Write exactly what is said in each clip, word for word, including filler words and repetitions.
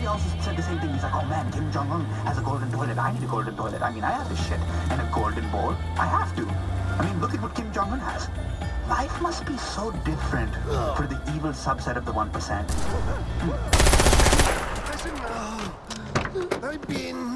also said the same thing. He's like, oh man, Kim Jong-un has a golden toilet. I need a golden toilet. I mean, I have this shit. And a golden bowl. I have to. I mean, look at what Kim Jong-un has. Life must be so different for the evil subset of the one percent. Listen, uh, I've been...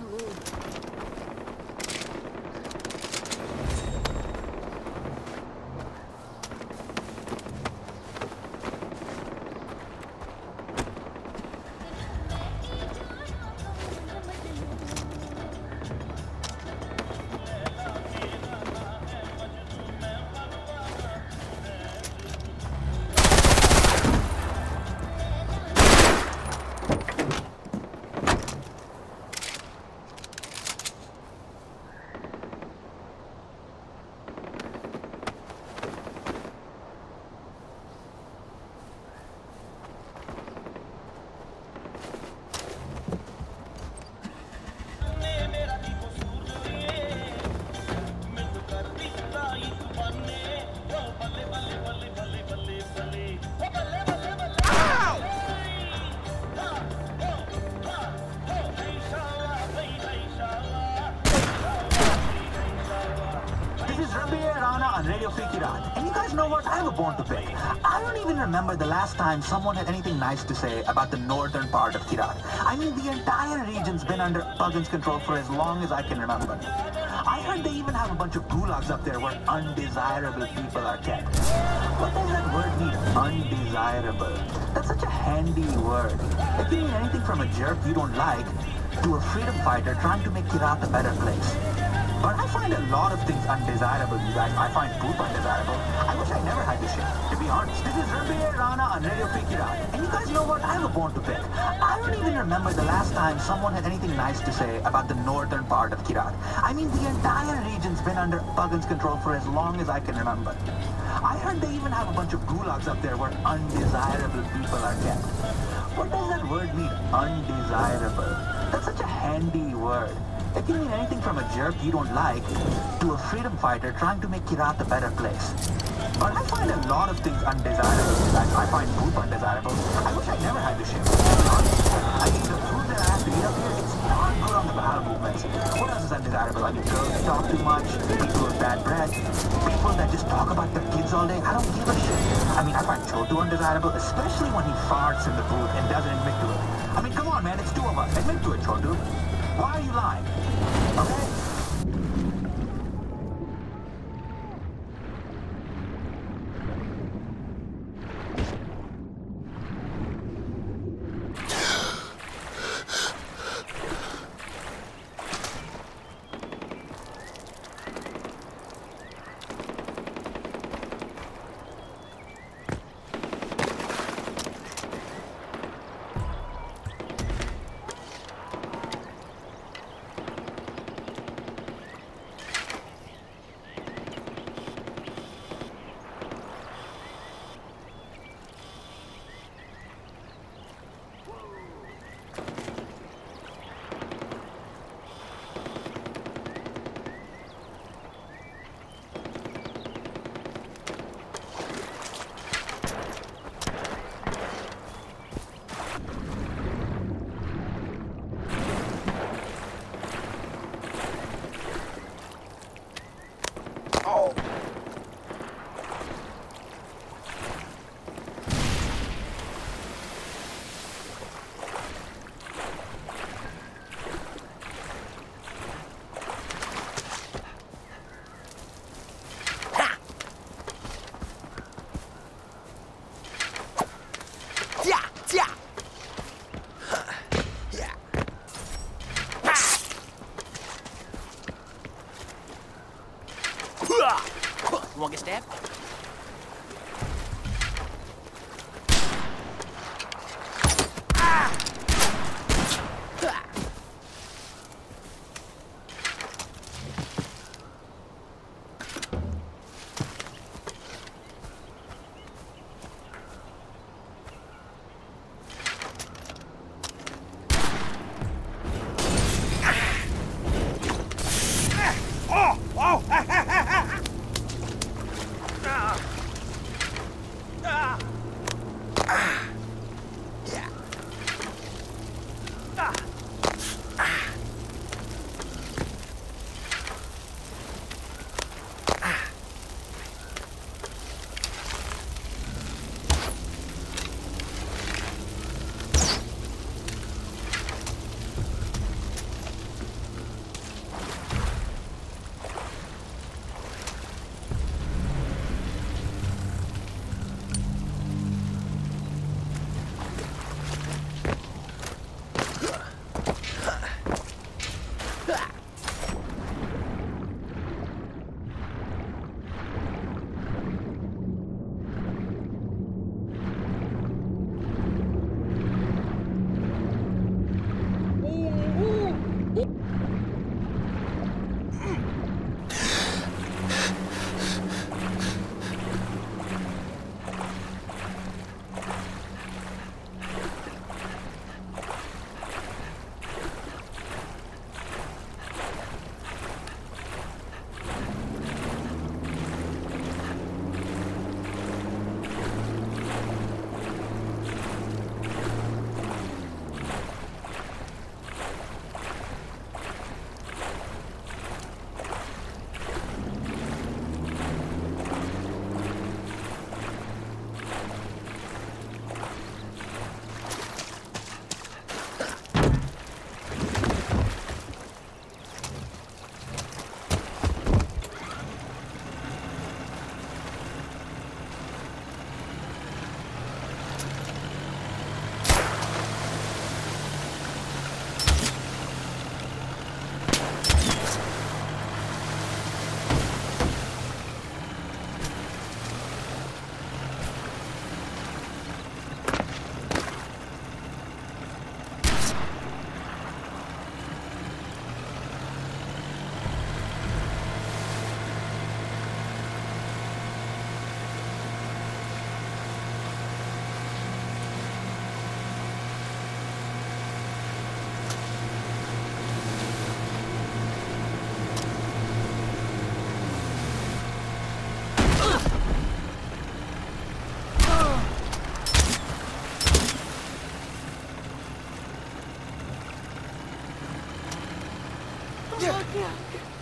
On Radio Free Kirat. And you guys know what? I have a bone to pick. I don't even remember the last time someone had anything nice to say about the northern part of Kirat. I mean, the entire region's been under Pugin's control for as long as I can remember. I heard they even have a bunch of gulags up there where undesirable people are kept. What does that word mean, undesirable? That's such a handy word. It can mean anything from a jerk you don't like to a freedom fighter trying to make Kirat a better place. But I find a lot of things undesirable, you guys. I find poop undesirable. I wish I never had this shit, to be honest. This is Rabir Rana on Radio Free Kirat. And you guys know what? I have a bone to pick. I don't even remember the last time someone had anything nice to say about the northern part of Kirat. I mean, the entire region's been under Pugin's control for as long as I can remember. I heard they even have a bunch of gulags up there where undesirable people are kept. What does that word mean, undesirable? That's such a handy word. It can mean anything from a jerk you don't like to a freedom fighter trying to make Kirat a better place. But I find a lot of things undesirable, you guys. I find poop undesirable. I wish I never had this shit. I mean, the food that I have to eat up here, it's not good on the bowel movements. What else is undesirable? I mean, girls talk too much, people with bad breath, people that just talk about their kids all day. I don't give a shit. I mean, I find Chotu undesirable, especially when he farts in the booth and doesn't admit to it. I mean, come on, man, it's two of us. Admit to it, Chotu. Why are you lying? Okay? okay, okay.